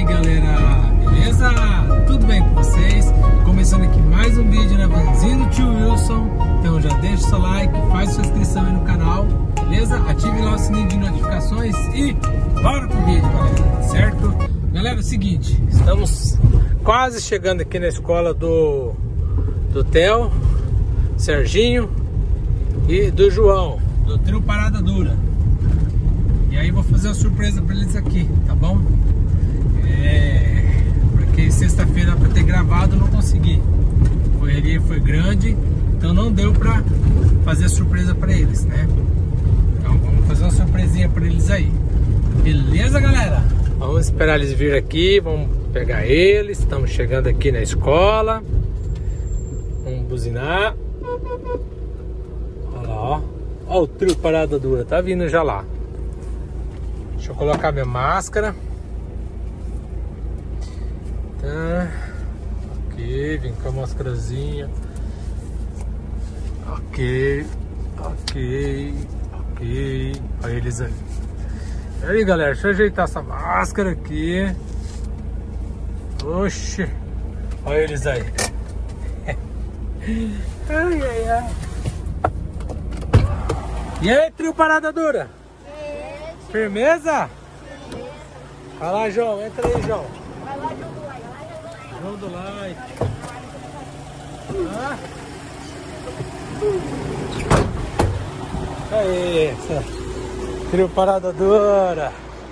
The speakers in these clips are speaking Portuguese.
aí galera, beleza? Tudo bem com vocês? Começando aqui mais um vídeo na vanzinha do tio Wilson. Então já deixa o seu like, faz sua inscrição aí no canal, beleza? Ative lá o sininho de notificações e bora pro vídeo, galera, certo? Galera, é o seguinte, estamos quase chegando aqui na escola do Theo, Serginho e do João, do trio Parada Dura. E aí vou fazer uma surpresa para eles aqui, tá bom? Porque sexta-feira para ter gravado não consegui. A correria foi grande, então não deu para fazer a surpresa para eles, né? Então vamos fazer uma surpresinha para eles aí. Beleza, galera? Vamos esperar eles vir aqui, vamos pegar eles. Estamos chegando aqui na escola. Vamos buzinar. Olha lá, ó. Ó o trio Parada Dura, tá vindo já lá. Deixa eu colocar minha máscara. Tá. Ok, vem com a máscarazinha. Ok. Olha eles aí. E aí, galera, deixa eu ajeitar essa máscara aqui. Oxi. Olha eles aí. Ai. E aí, trio Parada Dura? Firmeza? Vai lá, João. Entra aí, João. Vai lá, João do like. Aí, essa trio Parada Dura.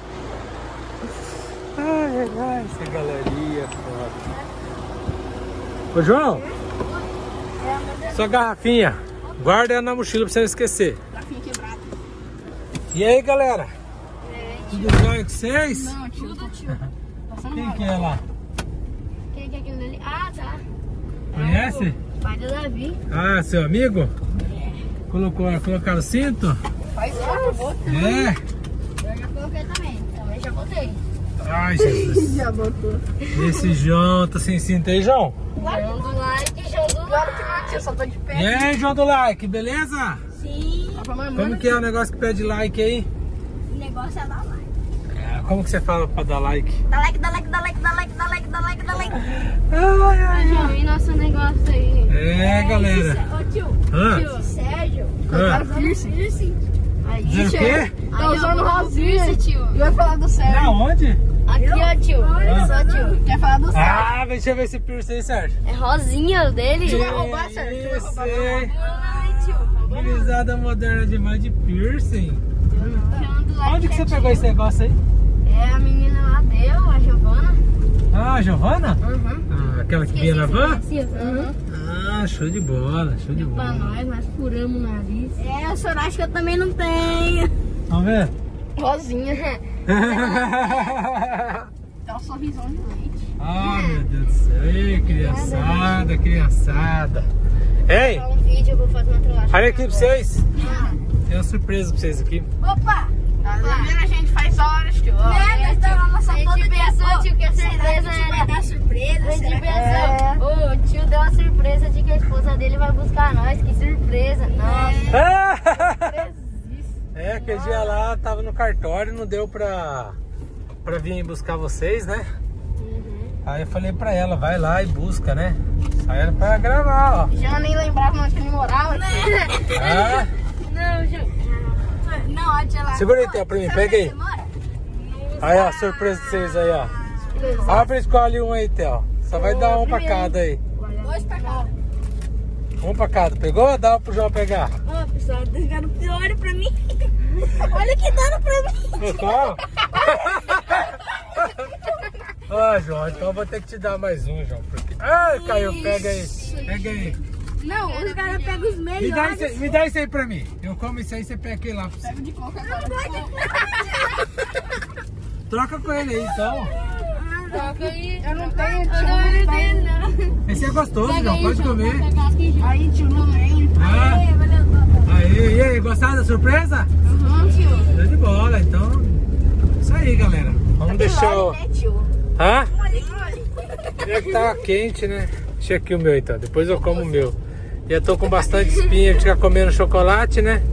Ai, essa galeria foda. Ô, João. Sua garrafinha. Guarda ela na mochila pra você não esquecer. Garrafinha quebrada. E aí, galera? Tudo jóia com vocês? Não, tudo, tio. Quem que é lá? Quem que é aquele ali? Ah, tá. Conhece? Pai do Davi. Ah, seu amigo? Colocaram o cinto? Faz tempo, É? eu já coloquei também. Também já botei. Ai, Jesus. Já botou. Esse João tá sem cinto aí, João? João do like, João do like. Eu só tô de pé. E aí, João do like, beleza? Sim. Como que é o negócio que pede like aí? O negócio é dar like. Como que você fala pra dar like? Dá like, dá like, dá like, dá like, dá like, dá like, dá like. Ai. João, e nosso negócio aí? É, galera. Ô, tio. Hã? Tio, Sérgio. Hã? Piercing. Aí, Dizer o quê? Tá usando rosinha, tio. E vai falar do Da Sérgio. onde? Aqui, ó, tio. Olha só, tio. Quer falar do Sérgio? Ah, deixa eu ver esse piercing aí, Sérgio. É rosinha o dele. Que Tu vai roubar, Sérgio? Tu vai roubar. sei. Ai, tio. Utilizada moderna demais de piercing. João do like Onde que você quietinho. pegou esse negócio aí? É a menina lá deu, a Giovana. Ah, a Giovana? Uhum. Ah, aquela que vinha na van? Uhum. Ah, show de bola, show de Pra bola. nós furamos o nariz. É, o senhor acha que eu também não tenho. Vamos ver? Rosinha. Dá um sorrisão de leite. Ah, meu Deus do céu. Ei, criançada. Ei, Pra um vídeo eu vou fazer uma trollagem. olha aqui pra vocês. Tem uma surpresa pra vocês aqui. Opa! Tá vendo? A gente faz horas, tio. Nós tá lá nossa foto de pensou, tio, que a surpresa vai dar surpresa. A gente pensou, o tio deu uma surpresa de que a esposa dele vai buscar nós. Que surpresa. Nossa. É, aquele dia lá tava no cartório, não deu pra vir buscar vocês, né? Aí eu falei pra ela, vai lá e busca, né? Aí era pra gravar, ó. Já nem lembrava onde ele morava, né? Ah, Não, Ju. Não, a tia lá. segura aí, Theo, pra mim, pega aí. Aí, ó, surpresa pra vocês aí, ó. Abre e escolhe um aí, Theo. Só vai dar um pra cada aí. Dois pra cá. Um pra cada. Pegou? Dá pro João pegar. Ó, pessoal, deram pior pra mim. Olha que deram pra mim. Gostou? Ah, João, então eu vou ter que te dar mais um, João. Porque... Ah, caiu, pega aí. Pega aí. Não, os caras pegam os melhores. Me dá isso aí pra mim. Eu como isso aí, você pega aquele lá pra você. Pega de coca agora. Troca com ele aí, então. Toca aí. Eu não tenho, tio. Eu não tenho, não. Esse é gostoso, João. Pode comer. Aí, tio, não tem. Ah. Aí, valeu. Aí, e aí, gostaram da surpresa? Tio. Show de bola, então. Isso aí, galera. Vamos deixar o... Hã? É que tá quente, né? Deixa aqui o meu então, depois eu como o meu. E eu tô com bastante espinha de ficar comendo chocolate, né?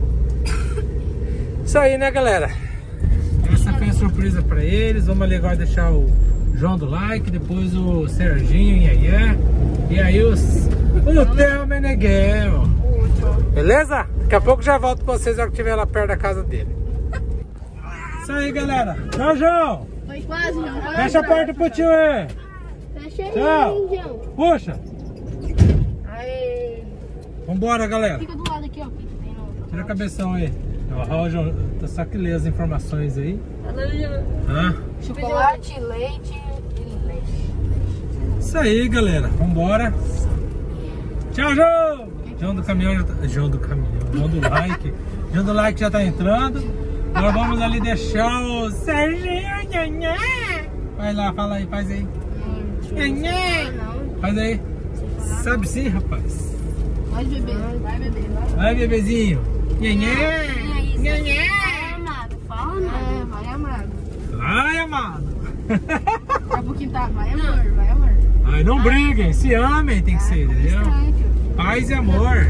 Isso aí, né, galera? Essa foi a surpresa pra eles. Vamos ali agora deixar o João do Like, depois o Serginho Iaiá, e aí o Theo Meneghel. Beleza? Daqui a pouco já volto com vocês na hora que estiver lá perto da casa dele. Isso aí, galera. Tchau, João. Foi quase, João. Fecha a porta pro tio aí. Fecha aí, Tchau. João. Puxa. Aí. Vambora, galera. Fica do lado aqui, ó. Tira a cabeção aí. Ó, o João, tá só que ler as informações aí. Hã? Chocolate, leite e leite. Isso aí, galera. Vambora. Tchau, João. João do caminhão já tá... João do caminhão. João do like. João do like já tá entrando. Agora vamos ali deixar o Serginho. Nhanhã. Vai lá, fala aí, faz aí. Nhanhã. Faz aí. Sabe sim, rapaz. Vai, bebê. Vai, bebê. Vai, bebezinho. Nhanhã. Nhanhã. Vai, amado. Fala, amado. Vai, amado. Vai, amado. Vai pro quintal. Vai, amor. Vai, amor. Ai, não briguem, se amem, tem que ser, entendeu? Paz e amor.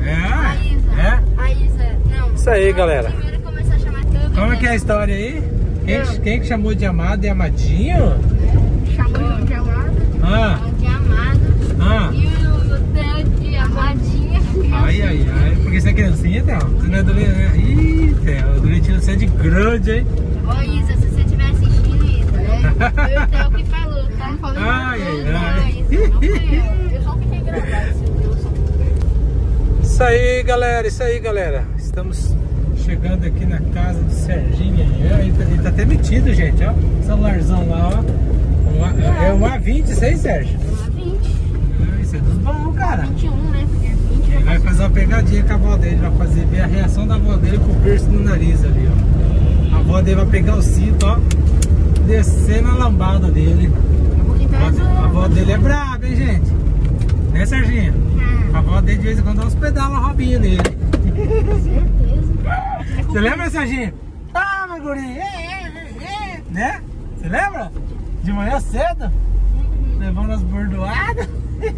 Raíza, não. Isso aí, galera. Primeiro começar a chamar tudo. Como é que é a história aí? Quem que chamou de amado e amadinho? Chamou de amado. De amado. E o Theo de amadinha. Ai. Porque você é criancinha, Theo? Você não é adolescente? Ih, Theo, adolescente você é de grande, hein? Ô, Isa, se você estiver assistindo isso, né? Foi o Theo que falou, tá? Não falou Ai. não fui eu. Eu só fiquei gravado. Isso aí, galera. Estamos chegando aqui na casa do Serginho. Ele tá até metido, gente, ó. Celularzão lá, ó. É um A26, Sérgio? A20. Isso é dos bons, cara. 21, né? Porque é 20. Ele vai fazer uma pegadinha com a avó dele. Vai ver a reação da avó dele com o piercing no nariz ali, ó. A avó dele vai pegar o cinto, ó. Descer na lambada dele. A avó dele é braba, hein, gente? Né, Serginho? A avó dele de vez em quando dá uns pedalos robinho nele. Certeza. Você lembra, Serginho? Ah, meu guri! Né? Você lembra? De manhã cedo? Levando as bordoadas.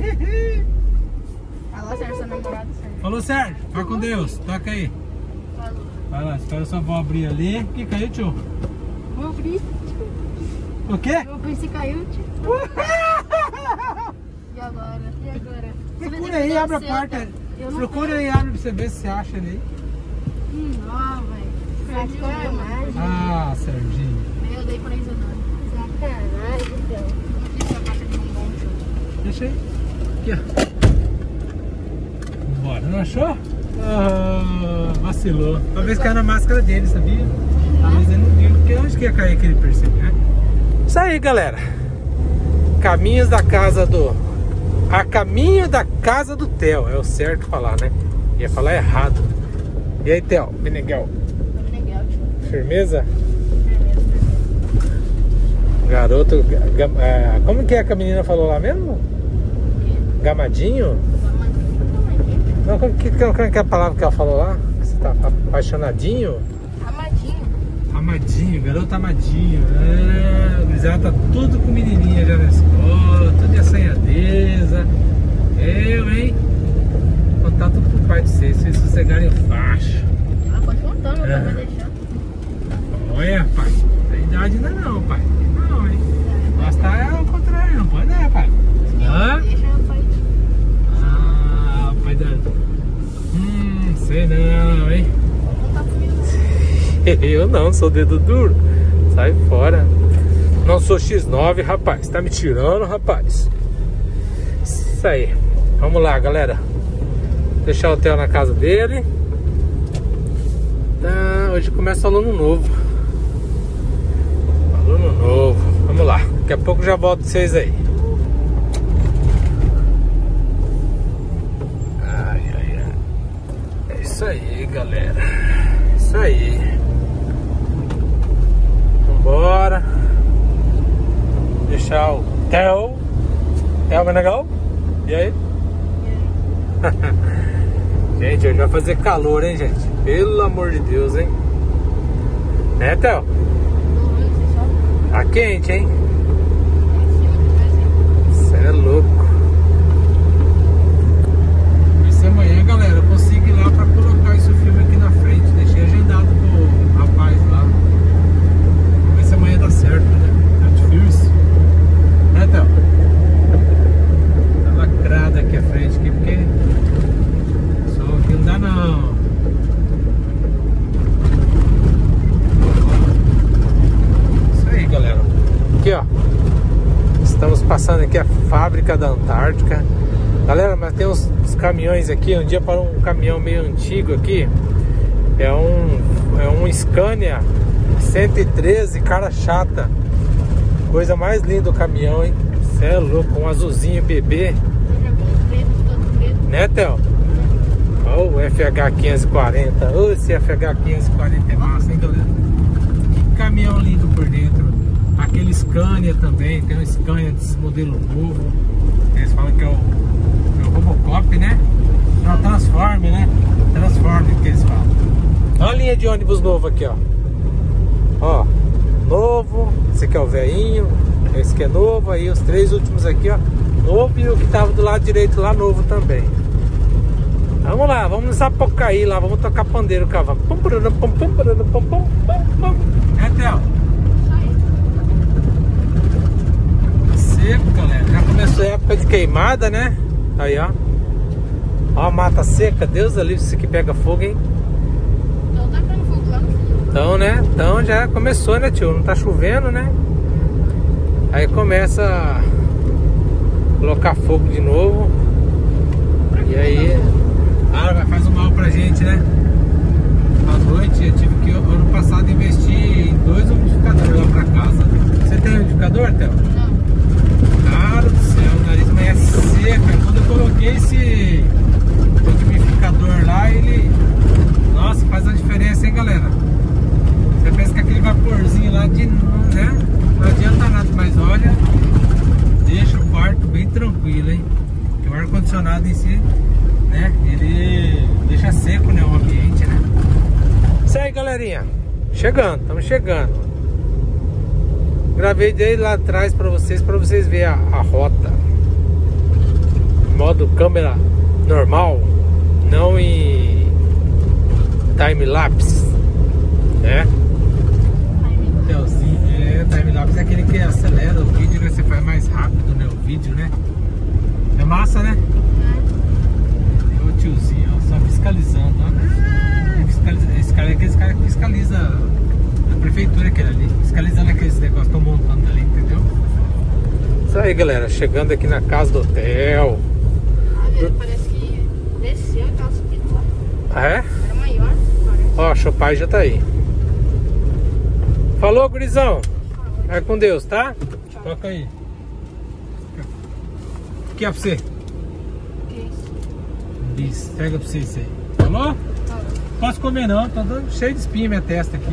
Alô, Sérgio, seu namorado, Sérgio. Falou, Sérgio. Vai com Deus. Toca aí. Falou. Vai lá, espera sua avó abrir ali. O que caiu, tio? Meu príncipe. O quê? Meu príncipe caiu, tio. E agora? Procura aí, abre a porta. Procura aí, abre pra você ver se acha ali. Não, velho. Sacanagem. Ah, Serginho. Eu dei pra Isa não. Sacanagem, então. Não fiz a caixa de bombom, tio. Deixa aí. Aqui, ó. Bora, não achou? Ah, vacilou. Talvez caiu na máscara dele, sabia? Talvez ele não viu. Porque onde que ia cair aquele piercing, né? Isso aí, galera. Caminhos da casa do... A caminho da casa do Theo. É o certo falar, né? Ia falar errado. E aí, Theo? Meneghel. Firmeza? Garoto... Como que é que a menina falou lá mesmo? Gamadinho? Não, como que é a palavra que ela falou lá? Você tá apaixonadinho? Amadinho, garoto amadinho. Já tá tudo com menininha já na escola, tudo de assanhadeza. Hein? Vou contar tudo pro pai de vocês, se vocês sossegarem faixa. Pode contar, não vai deixar. Olha, pai, a idade ainda não, pai. Não, hein? Basta é o contrário, não pode, né, pai? Deixa o pai. Pai da... sei não, hein? Eu não, sou dedo duro. Sai fora. Não sou X9, rapaz. Tá me tirando, rapaz. Isso aí. Vamos lá, galera. Deixar o Theo na casa dele. Hoje começa o aluno novo. Aluno novo. Vamos lá. Daqui a pouco já volto vocês aí. É isso aí, galera. Isso aí. Vambora. Deixar o Theo. Theo Meneghel. E aí? Gente, hoje vai fazer calor, hein, gente? Pelo amor de Deus, hein? Né, Theo? Tá quente, hein? Você é louco. Vai ser amanhã, galera. Eu consigo ir lá pra colocar esse filme aqui na frente. Deixei agendado pro rapaz lá. Vai ser amanhã dá certo, né? Tá difícil. Aqui, ó. Estamos passando aqui a fábrica da Antártica. Galera, mas tem uns caminhões aqui. Um dia parou um caminhão meio antigo aqui. É um Scania 113, cara chata. Coisa mais linda o caminhão, hein? Cê é louco, um azulzinho bebê. Né, Theo? Olha o FH 540. Ô, esse FH 540 é massa, hein, galera? Que caminhão lindo por dentro. Aquele Scania também, tem um Scania desse modelo novo. Eles falam que é o Robocop, né? Não, Transform, né? Transform que eles falam. Olha a linha de ônibus novo aqui, ó. Ó, novo. Esse aqui é o velhinho. Esse aqui é novo. Aí os três últimos aqui, ó. Novo, e o que tava do lado direito lá, novo também. Vamos lá, vamos no Sapucaí lá. Vamos tocar pandeiro, cavalo. É, Theo? Seco, galera. Já começou a época de queimada, né? Aí, ó. Ó a mata seca. Deus ali, isso aqui pega fogo, hein? Então tá pegando fogo lá no fundo. Então, né? Então já começou, né, tio? Não tá chovendo, né? Aí começa a colocar fogo de novo. E aí... Ah, faz um mal pra gente, né? À noite eu tive que, ano passado, investir em 2 umidificadores lá pra casa. Você tem umidificador, Theo? Não. Cara do céu, o nariz é seco. Aí quando eu coloquei esse umidificador lá, ele... Nossa, faz a diferença, hein, galera? Você pensa que aquele vaporzinho lá de... né? Não adianta nada, mas olha, deixa o quarto bem tranquilo, hein? Porque o ar-condicionado em si, né? Ele deixa seco, né? O ambiente, né? Isso aí, galerinha. Chegando, estamos chegando. Gravei desde lá atrás para vocês verem a rota. Modo câmera normal, não em time-lapse, né? Time-lapse é aquele que acelera o vídeo, né? Você faz mais rápido, né? O vídeo, né? É massa, né? É o tiozinho, ó, só fiscalizando, ó. Esse cara é aquele cara que fiscaliza a prefeitura, aquele ali. Fiscalizando aqueles negócios que estão montando ali, entendeu? Isso aí, galera. Chegando aqui na casa do hotel. Parece que desceu aquela subida lá. Ah, é? Era maior, parece. Ó, o pai já tá aí. Falou, gurizão. Vai com Deus, tá? Tchau. Toca aí. O que é pra você? Isso, pega pra você isso aí. Falou? Falou. Posso comer não, tá dando cheio de espinha minha testa aqui.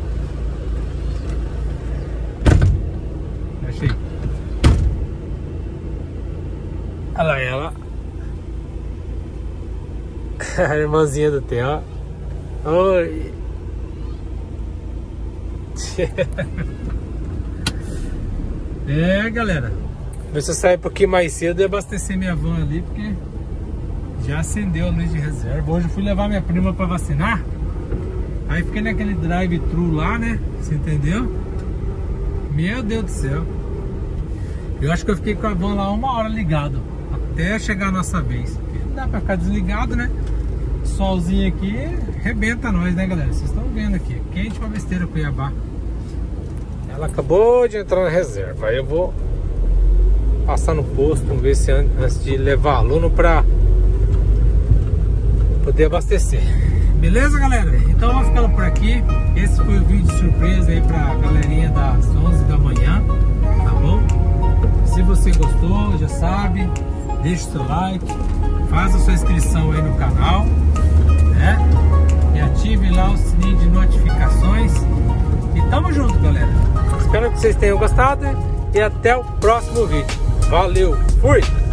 Achei. Olha lá ela. A irmãzinha do Theo. Oi. É, galera. Ver se eu sair um pouquinho mais cedo e abastecer minha van ali, porque já acendeu a luz de reserva. Hoje eu fui levar minha prima pra vacinar. Aí fiquei naquele drive-thru lá, né? Você entendeu? Meu Deus do céu. Eu acho que eu fiquei com a van lá 1 hora ligado, até chegar a nossa vez. Porque não dá pra ficar desligado, né? O solzinho aqui arrebenta nós, né, galera? Vocês estão vendo aqui, quente pra besteira Cuiabá. Ela acabou de entrar na reserva. Aí eu vou passar no posto, vamos ver se antes de levar aluno pra poder abastecer. Beleza, galera? Então eu vou ficando por aqui. Esse foi o vídeo de surpresa aí pra galerinha das 11 da manhã, tá bom? Se você gostou, já sabe, deixa o seu like, faz a sua inscrição aí no canal, né? E ative lá o sininho de notificações. E tamo junto, galera. Espero que vocês tenham gostado e até o próximo vídeo. Valeu, fui!